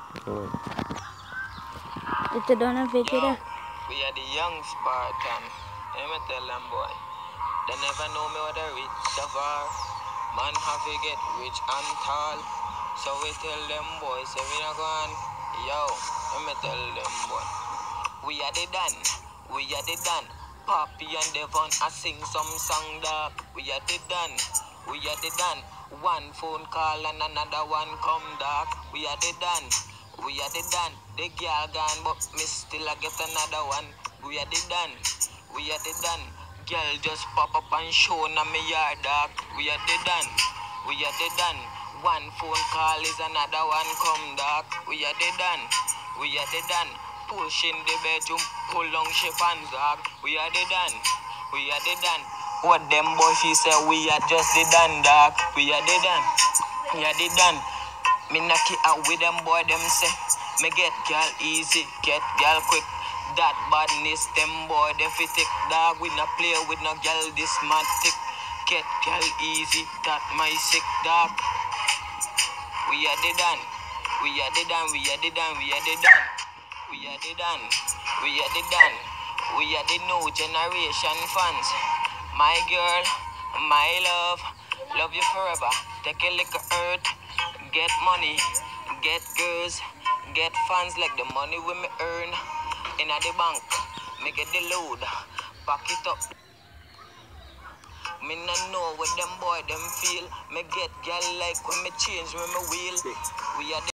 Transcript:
Ito daw na video Yo, na. we are the young Spartan. Let me tell them boy. They never know me what they rich of are. Man have to get rich and tall. So we tell them boys, say we not gone. Yo, let me tell them boy. We are the done. We are the done. Poppy and Devon, I sing some song dog. We are the done. We are the done. One phone call and another one come dark. We are the done. We are the done. The girl gone, but me still I get another one. We are the done. We are the done. Girl just pop up and show na me yard dog. We are the done. We are the done. One phone call is another one come dark. We are the done. We are the done. Push in the bedroom, pull on she pants dog. We are the done. We are the done. What them boys she say we are just the done dog. We are the done. We are the done. Me knock it out with them boy them say me get girl easy, get girl quick. That badness them boy them fit take dog. We not play with no girl this matic. Get girl easy, that my sick dog. We are the done. We are the done. We are the done. We are the done. We are the done. We are the done. We are the new generation fans. My girl, my love you forever. Take a lick of earth, get money, get girls, get fans like the money we me earn. In the bank, me get the load, pack it up. Me no know what them boy them feel. Me get girl like when me change when me wheel. We are the